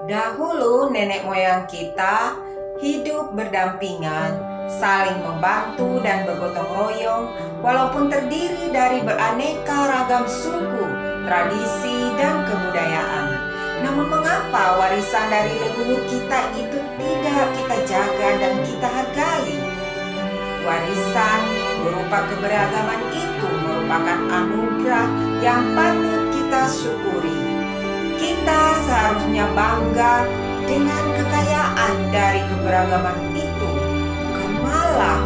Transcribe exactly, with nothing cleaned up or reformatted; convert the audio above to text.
Dahulu nenek moyang kita hidup berdampingan, saling membantu dan bergotong royong walaupun terdiri dari beraneka ragam suku, tradisi, dan kebudayaan. Namun mengapa warisan dari leluhur kita itu tidak kita jaga dan kita hargai? Warisan berupa keberagaman itu merupakan anugerah yang patut kita syukuri. Kita seharusnya bangga dengan kekayaan dari keberagaman itu, bukan malah